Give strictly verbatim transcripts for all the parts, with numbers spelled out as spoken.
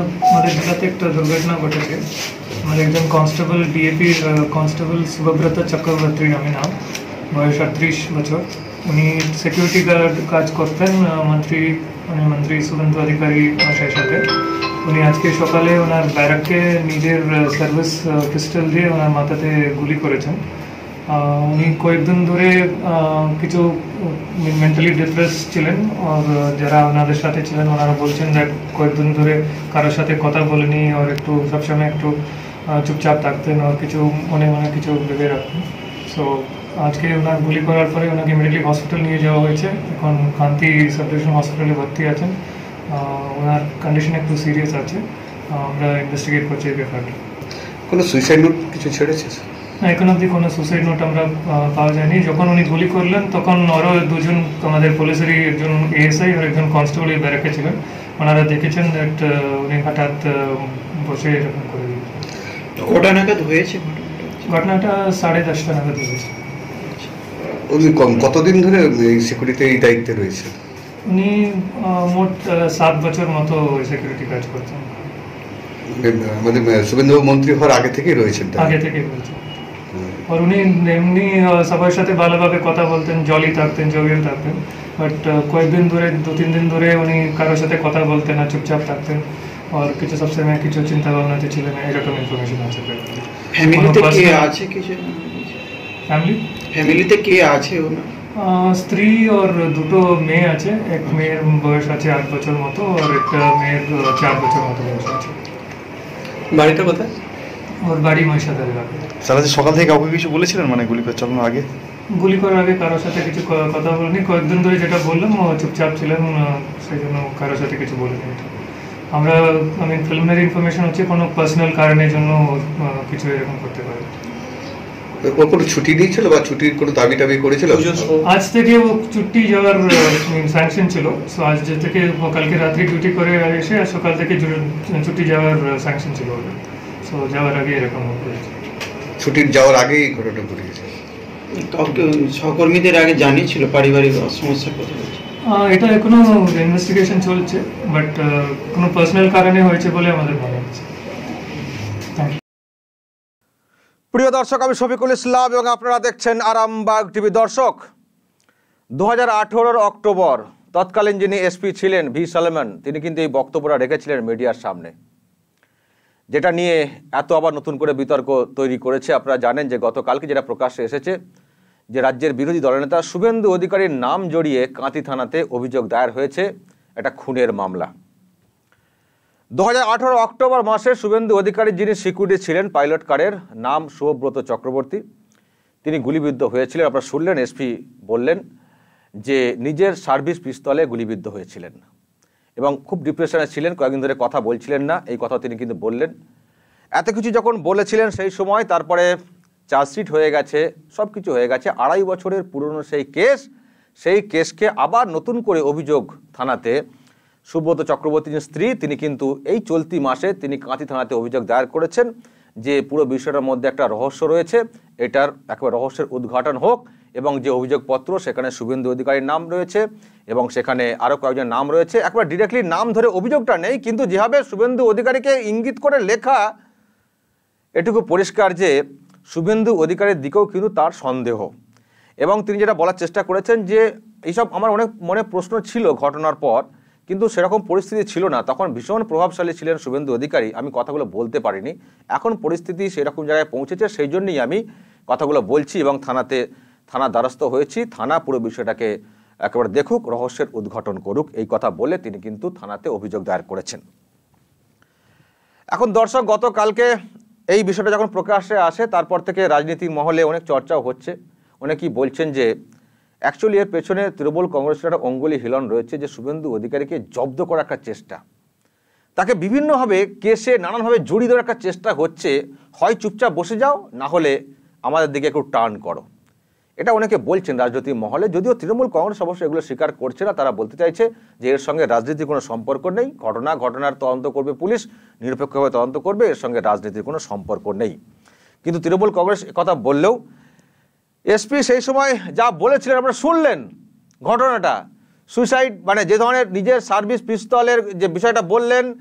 আমাদের জেলাতে একটা দুর্ঘটনা ঘটেছে। আমাদের একজন কনস্টেবল বিএপির কনস্টেবল শুভব্রত চক্রবর্তী নামে নাম, বয়স আটত্রিশ বছর। উনি সিকিউরিটি গার্ড কাজ করতেন মন্ত্রী মানে মন্ত্রী শুভেন্দু অধিকারী মহাশয়ের সাথে। উনি আজকে সকালে ওনার ব্যারাককে নিজের সার্ভিস পিস্টল দিয়ে ওনার মাথাতে গুলি করেছেন। উনি কয়েকদিন ধরে কিছু মেন্টালি ডিপ্রেস ছিলেন, আর যারা ওনাদের সাথে ছিলেন ওনারা বলছেন যে কয়েকদিন ধরে কারোর সাথে কথা বলেনি, আর একটু সবসময় একটু চুপচাপ থাকতেন আর কিছু মনে মনে কিছু ভেবে রাখতেন। সো আজকে ওনার গুলি করার পরে ওনাকে ইমিডিয়েটলি হসপিটাল নিয়ে যাওয়া হয়েছে। এখন কান্তি সাব ডিভিশন হসপিটালে ভর্তি আছেন। ওনার কন্ডিশন একটু সিরিয়াস আছে, আমরা ইনভেস্টিগেট করছি এই ব্যাপারটা। কোনো সুইসাইড নোট কিছু ছেড়েছে? না, এখন অবধি কোনো সুইসাইড নোট আমরা পাওয়া যায়নি। যখন উনি গুলি করলেন তখন আরও দুজন আমাদের পুলিশেরই, একজন এএসআই আর একজন কনস্টেবল এই ব্যারাকে ছিলেন। ওনারা দেখেছেন দ্যাট উনি হঠাৎ বসে এরকম করে দিয়েছেন। কটা নাগাদ হয়েছে ঘটনাটা? সাড়ে দশটা নাগাদ হয়েছে। উনি কতদিন ধরে এই সিকিউরিটি এই দায়িত্বে রয়েছে? উনি মোট সাত বছর মতো সিকিউরিটি কাজ করতেন। মানে শুভেন্দু মন্ত্রী হওয়ার আগে থেকেই রয়েছেন? আগে থেকেই রয়েছেন। আর উনি এমনি সবার সাথে ভালোভাবে কথা বলতেন, জলি থাকতেন, জবিয়াল থাকতেন। বাট কয়েকদিন ধরে, দু তিন দিন ধরে উনি কারোর সাথে কথা বলতেন না, চুপচাপ থাকতেন আর কিছু সবসময় কিছু চিন্তা ভাবনাতে ছিলেন, এরকম ইনফরমেশন আছে। ফ্যামিলিতে কে আছে কিছু? ফ্যামিলি ফ্যামিলিতে কে আছে ওনার? স্ত্রী আর দুটো মেয়ে আছে। এক মেয়ের বয়স আছে আট বছর মতো, আর একটা মেয়ের চার বছর মতো বয়স আছে। বাড়িটা কোথায়? ওর বাড়ি মহিষাদল এলাকায়। স্যার আজ সকাল থেকে কাউকে কিছু বলেছিলেন, মানে গুলি চালানোর আগে? গুলি করার আগে কারোর সাথে কিছু কথা বলিনি। কয়েকদিন ধরে যেটা বললাম ও চুপচাপ ছিলেন, সেই জন্য কারোর সাথে কিছু বলিনি। আমরা আমি প্রিলিমিনারি ইনফরমেশন হচ্ছে কোনো পার্সোনাল কারণের জন্য কিছু এরকম করতে পারে। ও কোনো ছুটি দিয়েছিল বা ছুটির কোনো দাবি টাবি করেছিল? আজ থেকে ও ছুটি যাওয়ার স্যাংশন ছিল। সো আজ থেকে কালকে রাত্রি ডিউটি করে এসে আর সকাল থেকে ছুটি যাওয়ার স্যাংশন ছিল। সো যাওয়ার আগে এরকম হয়েছে। ছুটির যাওয়ার আগেই ঘটনা ঘটেছে। সহকর্মীদের আগে জানিয়েছিল পারিবারিক সমস্যার কথা? এটা এখনো ইনভেস্টিগেশন চলছে, বাট কোনো পার্সোনাল কারণে হয়েছে বলে আমাদের মনে হচ্ছে। প্রিয় দর্শক, আমি শফিকুল ইসলাম এবং আপনারা দেখছেন আরামবাগ টিভি। দর্শক, দু হাজার আঠেরোর অক্টোবর তৎকালীন যিনি এসপি ছিলেন ভি সলেমন, তিনি কিন্তু এই বক্তব্যটা রেখেছিলেন মিডিয়ার সামনে, যেটা নিয়ে এত আবার নতুন করে বিতর্ক তৈরি করেছে। আপনারা জানেন যে গতকালকে যেটা প্রকাশ্যে এসেছে যে রাজ্যের বিরোধী দলনেতা শুভেন্দু অধিকারীর নাম জড়িয়ে কাঁথি থানাতে অভিযোগ দায়ের হয়েছে, একটা খুনের মামলা। দু হাজার আঠেরো অক্টোবর মাসে শুভেন্দু অধিকারী, যিনি সিকিউরিটি ছিলেন পাইলট কারের, নাম শুভব্রত চক্রবর্তী, তিনি গুলিবিদ্ধ হয়েছিলেন। আপনারা শুনলেন এসপি বললেন যে নিজের সার্ভিস পিস্তলে গুলিবিদ্ধ হয়েছিলেন এবং খুব ডিপ্রেশনে ছিলেন, কয়েকদিন ধরে কথা বলছিলেন না, এই কথা তিনি কিন্তু বললেন। এত কিছু যখন বলেছিলেন সেই সময়, তারপরে চার্জশিট হয়ে গেছে, সব কিছু হয়ে গেছে। আড়াই বছরের পুরনো সেই কেস, সেই কেসকে আবার নতুন করে অভিযোগ থানাতে, সুব্রত চক্রবর্তীর স্ত্রী তিনি কিন্তু এই চলতি মাসে তিনি কাঁথি থানাতে অভিযোগ দায়ের করেছেন যে পুরো বিষয়টার মধ্যে একটা রহস্য রয়েছে, এটার একেবারে রহস্যের উদ্ঘাটন হোক। এবং যে অভিযোগপত্র, সেখানে শুভেন্দু অধিকারীর নাম রয়েছে এবং সেখানে আরও কয়েকজন নাম রয়েছে। একবার ডিরেক্টলি নাম ধরে অভিযোগটা নেই, কিন্তু যেভাবে শুভেন্দু অধিকারীকে ইঙ্গিত করে লেখা, এটুকু পরিষ্কার যে শুভেন্দু অধিকারীর দিকেও কিন্তু তার সন্দেহ। এবং তিনি যেটা বলার চেষ্টা করেছেন যে এইসব আমার অনেক মনে প্রশ্ন ছিল ঘটনার পর, কিন্তু সেরকম পরিস্থিতি ছিল না, তখন ভীষণ প্রভাবশালী ছিলেন শুভেন্দু অধিকারী, আমি কথাগুলো বলতে পারিনি। এখন পরিস্থিতি সেরকম জায়গায় পৌঁছেছে, সেই জন্যই আমি কথাগুলো বলছি এবং থানাতে থানা দ্বারস্থ হয়েছি। থানা পুরো বিষয়টাকে একেবারে দেখুক, রহস্যের উদ্ঘাটন করুক, এই কথা বলে তিনি কিন্তু থানাতে অভিযোগ দায়ের করেছেন। এখন দর্শক, গতকালকে এই বিষয়টা যখন প্রকাশ্যে আসে, তারপর থেকে রাজনীতির মহলে অনেক চর্চাও হচ্ছে। অনেকেই বলছেন যে অ্যাকচুয়ালি এর পেছনে তৃণমূল কংগ্রেসের একটা অঙ্গুলি হিলন রয়েছে, যে শুভেন্দু অধিকারীকে জব্দ করার একটা চেষ্টা, তাকে বিভিন্নভাবে কেসে নানানভাবে জড়িয়ে দেওয়ার একটা চেষ্টা হচ্ছে। হয় চুপচাপ বসে যাও, না হলে আমাদের দিকে একটু টার্ন করো, এটা অনেকে বলছেন রাজনৈতিক মহলে। যদিও তৃণমূল কংগ্রেস অবশ্যই এগুলো স্বীকার করছে না, তারা বলতে চাইছে যে এর সঙ্গে রাজনীতির কোনো সম্পর্ক নেই, ঘটনা ঘটনার তদন্ত করবে পুলিশ, নিরপেক্ষভাবে তদন্ত করবে, এর সঙ্গে রাজনীতির কোনো সম্পর্ক নেই। কিন্তু তৃণমূল কংগ্রেস কথা বললেও এসপি সেই সময় যা বলেছিলেন আপনারা শুনলেন। ঘটনাটা সুইসাইড, মানে যে ধরনের নিজের সার্ভিস পিস্তলের যে বিষয়টা বললেন,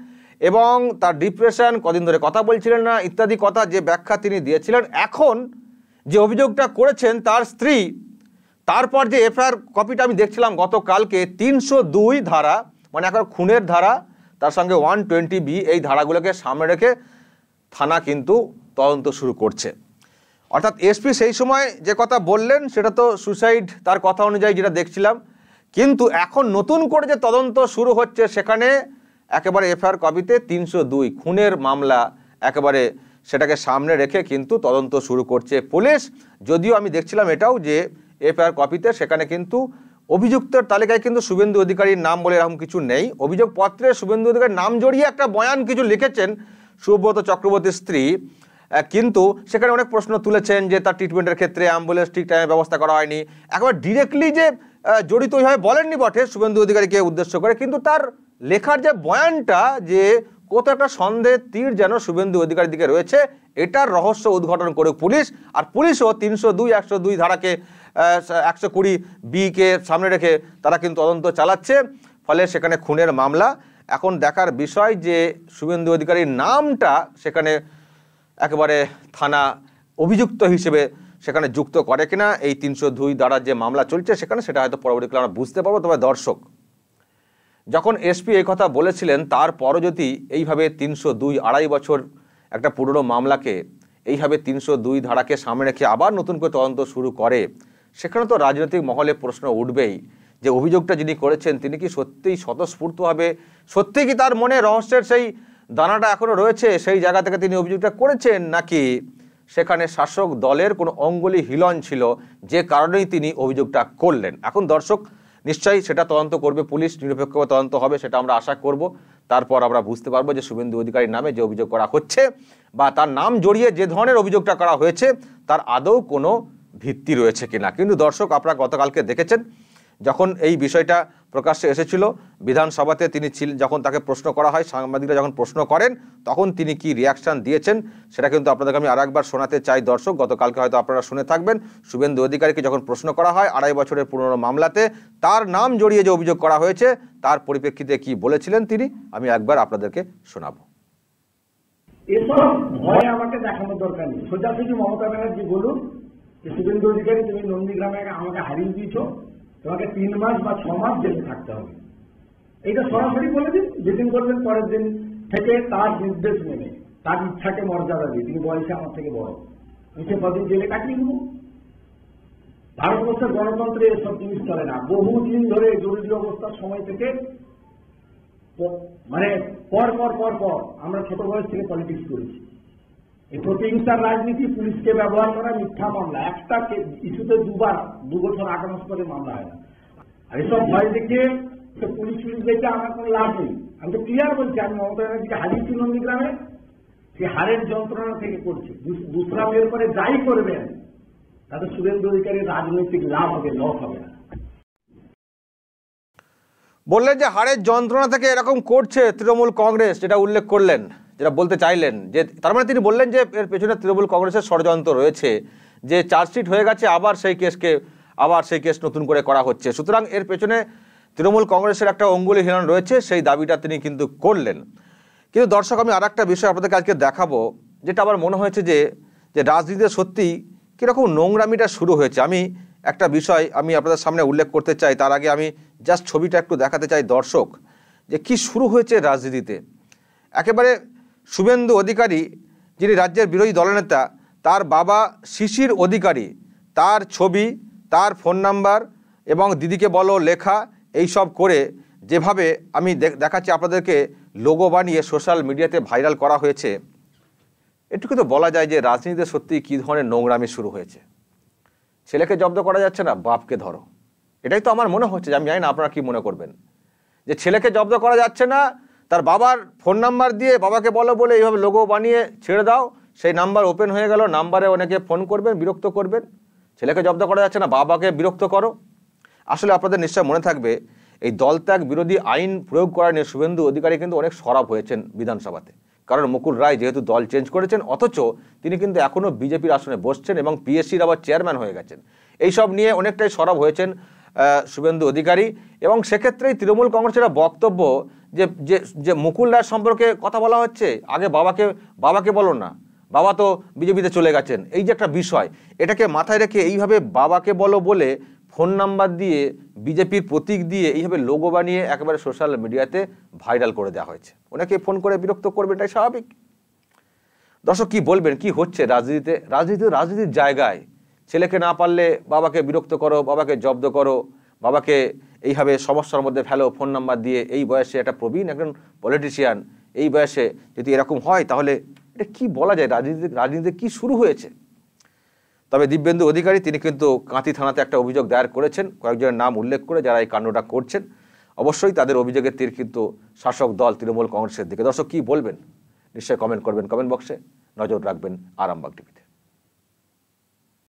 এবং তার ডিপ্রেশন, কদিন ধরে কথা বলছিলেন না ইত্যাদি কথা যে ব্যাখ্যা তিনি দিয়েছিলেন, এখন যে অভিযোগটা করেছেন তার স্ত্রী, তারপর যে এফআইআর কপিটা আমি দেখছিলাম গতকালকে, তিনশো দুই ধারা মানে এখন খুনের ধারা, তার সঙ্গে ওয়ান টোয়েন্টি বি এই ধারাগুলোকে সামনে রেখে থানা কিন্তু তদন্ত শুরু করছে। অর্থাৎ এসপি সেই সময় যে কথা বললেন সেটা তো সুসাইড, তার কথা অনুযায়ী যেটা দেখছিলাম, কিন্তু এখন নতুন করে যে তদন্ত শুরু হচ্ছে সেখানে একেবারে এফআইআর কপিতে তিনশো দুই খুনের মামলা একেবারে সেটাকে সামনে রেখে কিন্তু তদন্ত শুরু করছে পুলিশ। যদিও আমি দেখছিলাম এটাও যে এফআইআর কপিতে সেখানে কিন্তু অভিযুক্তের তালিকায় কিন্তু শুভেন্দু অধিকারীর নাম বলে এরকম কিছু নেই। অভিযোগপত্রে শুভেন্দু অধিকারীর নাম জড়িয়ে একটা বয়ান কিছু লিখেছেন সুব্রত চক্রবর্তীর স্ত্রী, কিন্তু সেখানে অনেক প্রশ্ন তুলেছেন যে তার ট্রিটমেন্টের ক্ষেত্রে অ্যাম্বুলেন্স ঠিক টাইমে ব্যবস্থা করা হয়নি। একবার ডিরেক্টলি যে জড়িত ওইভাবে বলেননি বটে শুভেন্দু অধিকারীকে উদ্দেশ্য করে, কিন্তু তার লেখার যে বয়ানটা যে কত একটা সন্দেহের তীর যেন শুভেন্দু অধিকারীর দিকে রয়েছে, এটার রহস্য উদ্ঘাটন করে পুলিশ। আর পুলিশও তিনশো দুই একশো দুই ধারাকে একশো কুড়ি বিকে সামনে রেখে তারা কিন্তু তদন্ত চালাচ্ছে, ফলে সেখানে খুনের মামলা। এখন দেখার বিষয় যে শুভেন্দু অধিকারীর নামটা সেখানে একেবারে থানা অভিযুক্ত হিসেবে সেখানে যুক্ত করে কিনা এই তিনশো দুই ধারার যে মামলা চলছে সেখানে, সেটা হয়তো পরবর্তীকালে আমরা বুঝতে পারবো। তবে দর্শক, যখন এসপি এই কথা বলেছিলেন তারপরও যদি এইভাবে তিনশো দুই আড়াই বছর একটা পুরনো মামলাকে এইভাবে তিনশো দুই ধারাকে সামনে রেখে আবার নতুন করে তদন্ত শুরু করে, সেখানে তো রাজনৈতিক মহলে প্রশ্ন উঠবেই যে অভিযোগটা যিনি করেছেন তিনি কি সত্যিই স্বতঃস্ফূর্তভাবে, সত্যি কি তার মনে রহস্যের সেই দানাটা এখনও রয়েছে, সেই জায়গা থেকে তিনি অভিযোগটা করেছেন, নাকি সেখানে শাসক দলের কোনো অঙ্গুলি হিলন ছিল যে কারণেই তিনি অভিযোগটা করলেন। এখন দর্শক নিশ্চয়ই সেটা তদন্ত করবে পুলিশ, নিরপেক্ষভাবে তদন্ত হবে সেটা আমরা আশা করব। তারপর আমরা বুঝতে পারবো যে শুভেন্দু অধিকারীর নামে যে অভিযোগ করা হচ্ছে বা তার নাম জড়িয়ে যে ধরনের অভিযোগটা করা হয়েছে তার আদৌ কোনো ভিত্তি রয়েছে কিনা। কিন্তু দর্শক, আপনারা গতকালকে দেখেছেন যখন এই বিষয়টা প্রকাশ্যে এসেছিল বিধানসভাতে, তিনি যখন তাকে প্রশ্ন করা হয়, সাংবাদিকরা যখন প্রশ্ন করেন তখন তিনি কি রিয়াকশান দিয়েছেন সেটা কিন্তু আপনাদেরকে আমি আরেকবার শোনাতে চাই দর্শক। গতকালকে হয়তো আপনারা শুনে থাকবেন, শুভেন্দু অধিকারীকে যখন প্রশ্ন করা হয় আড়াই বছরের পুরনো মামলাতে তার নাম জড়িয়ে যে অভিযোগ করা হয়েছে তার পরিপ্রেক্ষিতে কি বলেছিলেন তিনি, আমি একবার আপনাদেরকে শোনাবো। এসব ভয় আমাকে দেখানোর দরকার নেই। সোজাসুজি মমতা ব্যানার্জি বলুন যে শুভেন্দু অধিকারী তুমি নন্দীগ্রামে আমাকে হারিয়ে দিয়েছ, তোমাকে তিন মাস বা ছ মাস জেলে থাকতে হবে, এইটা সরাসরি বলে দিন। যেদিন করবেন পরের দিন থেকে তার নির্দেশ মেনে তার ইচ্ছাকে মর্যাদা দিয়ে, তিনি বয়সে আমার থেকে বড়, আমি সে কদিন জেলে কাটিয়ে দেবো। ভারতবর্ষের গণতন্ত্রে এসব জিনিস চলে না। বহুদিন ধরে জরুরি অবস্থার সময় থেকে মানে পর পর পর পর আমরা ছোট বয়স থেকে পলিটিক্স করেছি। এই প্রতিহিংসার রাজনীতি, পুলিশকে ব্যবহার করা, মিথ্যা মামলা, একটা ইস্যুতে দুবার দু বছর আট মাস করে মামলা হয় না। আর এসব ভয় দেখে পুলিশ পুলিশ দেখে আমার কোনো লাভ নেই। আমি তো ক্লিয়ার বলছি, আমি মমতা ব্যানার্জিকে হারিয়েছি নন্দীগ্রামে, সে হারের যন্ত্রণা থেকে করছে। দুষ্কর্মের পরে যাই করবেন তাতে শুভেন্দু অধিকারীর রাজনৈতিক লাভ হবে, লস হবে না। বললেন যে হারের যন্ত্রণা থেকে এরকম করছে তৃণমূল কংগ্রেস, যেটা উল্লেখ করলেন, যেটা বলতে চাইলেন যে তার মানে তিনি বললেন যে এর পেছনে তৃণমূল কংগ্রেসের ষড়যন্ত্র রয়েছে, যে চার্জশিট হয়ে গেছে আবার সেই কেসকে আবার সেই কেস নতুন করে করা হচ্ছে, সুতরাং এর পেছনে তৃণমূল কংগ্রেসের একটা অঙ্গুলি হিলন রয়েছে, সেই দাবিটা তিনি কিন্তু করলেন। কিন্তু দর্শক, আমি আর একটা বিষয় আপনাদেরকে আজকে দেখাবো, যেটা আমার মনে হয়েছে যে যে রাজনীতিতে সত্যি কীরকম নোংরামিটা শুরু হয়েছে। আমি একটা বিষয় আমি আপনাদের সামনে উল্লেখ করতে চাই, তার আগে আমি জাস্ট ছবিটা একটু দেখাতে চাই দর্শক, যে কি শুরু হয়েছে রাজনীতিতে। একেবারে শুভেন্দু অধিকারী, যিনি রাজ্যের বিরোধী দলনেতা, তার বাবা শিশির অধিকারী, তার ছবি, তার ফোন নাম্বার এবং দিদিকে বলো লেখা, এই সব করে যেভাবে আমি দেখাচ্ছি আপনাদেরকে লোগো বানিয়ে সোশ্যাল মিডিয়াতে ভাইরাল করা হয়েছে, এটুকু তো বলা যায় যে রাজনীতিতে সত্যি কী ধরনের নোংরামি শুরু হয়েছে। ছেলেকে জব্দ করা যাচ্ছে না, বাপকে ধরো, এটাই তো আমার মনে হচ্ছে। আমি জানি না আপনারা কি মনে করবেন, যে ছেলেকে জব্দ করা যাচ্ছে না, তার বাবার ফোন নাম্বার দিয়ে বাবাকে বলো বলে এইভাবে লোগো বানিয়ে ছেড়ে দাও, সেই নাম্বার ওপেন হয়ে গেল, নাম্বারে অনেকে ফোন করবেন, বিরক্ত করবেন। ছেলেকে জব্দ করা যাচ্ছে না, বাবাকে বিরক্ত করো। আসলে আপনাদের নিশ্চয় মনে থাকবে এই দলত্যাগ বিরোধী আইন প্রয়োগ করা নিয়ে শুভেন্দু অধিকারী কিন্তু অনেক সরব হয়েছেন বিধানসভাতে, কারণ মুকুল রায় যেহেতু দল চেঞ্জ করেছেন, অথচ তিনি কিন্তু এখনও বিজেপির আসনে বসছেন এবং পিএসসির আবার চেয়ারম্যান হয়ে গেছেন। এইসব নিয়ে অনেকটাই সরব হয়েছেন আহ, শুভেন্দু অধিকারী, এবং সেক্ষেত্রেই তৃণমূল কংগ্রেসের একটা বক্তব্য যে যে যে মুকুল রায় সম্পর্কে কথা বলা হচ্ছে, আগে বাবাকে বাবাকে বলো না, বাবা তো বিজেপিতে চলে গেছেন, এই যে একটা বিষয়, এটাকে মাথায় রেখে এইভাবে বাবাকে বলো বলে ফোন নাম্বার দিয়ে বিজেপির প্রতীক দিয়ে এইভাবে লোগো বানিয়ে একেবারে সোশ্যাল মিডিয়াতে ভাইরাল করে দেওয়া হয়েছে। ওনাকে ফোন করে বিরক্ত করবে, এটাই স্বাভাবিক। দর্শক কি বলবেন, কি হচ্ছে রাজনীতিতে? রাজনীতি রাজনীতির জায়গায় ছেলেকে না পারলে বাবাকে বিরক্ত করো, বাবাকে জব্দ করো, বাবাকে এইভাবে সমস্যার মধ্যে ফেলো ফোন নাম্বার দিয়ে। এই বয়সে একটা প্রবীণ একজন পলিটিশিয়ান, এই বয়সে যদি এরকম হয় তাহলে এটা কি বলা যায়? রাজনীতি রাজনীতিতে কি শুরু হয়েছে? তবে দিব্যেন্দু অধিকারী তিনি কিন্তু কাঁথি থানাতে একটা অভিযোগ দায়ের করেছেন, কয়েকজনের নাম উল্লেখ করে যারা এই কাণ্ডটা করছেন। অবশ্যই তাদের অভিযোগের তীর কিন্তু শাসক দল তৃণমূল কংগ্রেসের দিকে। দর্শক কি বলবেন নিশ্চয়ই কমেন্ট করবেন, কমেন্ট বক্সে নজর রাখবেন আরামবাগ টিভিতে।